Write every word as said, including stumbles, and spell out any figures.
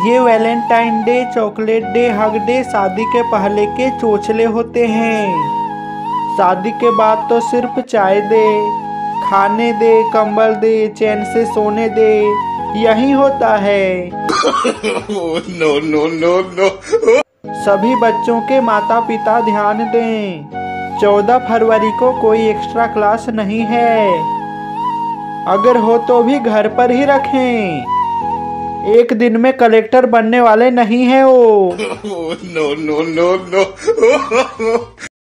ये Valentine day, chocolate day, hug day शादी के पहले के चोचले होते हैं। शादी के बाद तो सिर्फ चाय दे, खाने दे, कंबल दे, चैन से सोने दे, यही होता है। No no no no. सभी बच्चों के माता पिता ध्यान दें, चौदह फरवरी को कोई एक्स्ट्रा क्लास नहीं है। अगर हो तो भी घर पर ही रखें, एक दिन में कलेक्टर बनने वाले नहीं हैं वो। No no no no.